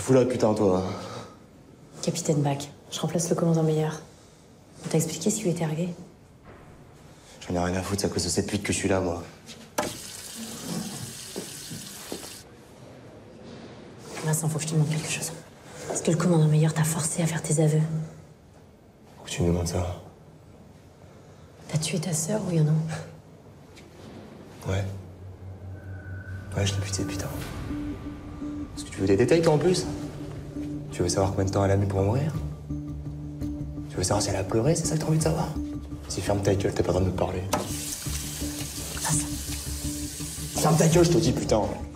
fous là, putain, toi? Capitaine Bach, je remplace le commandant Meilleur. On t'a expliqué ce qui lui était arrivé? J'en ai rien à foutre, c'est à cause de cette pute que je suis là, moi. Vincent, faut que je te demande quelque chose. Est-ce que le commandant Meilleur t'a forcé à faire tes aveux? Pourquoi tu me demandes ça? T'as tué ta sœur, oui ou non? Ouais. Ouais, je l'ai buté, putain. Est-ce que tu veux des détails, toi, en plus? Tu veux savoir combien de temps elle a mis pour mourir? Tu veux savoir si elle a pleuré, c'est ça que t'as envie de savoir? Vas-y, ferme ta gueule, t'as pas le droit de me parler. Pas ça. Ferme ta gueule, je te dis, putain.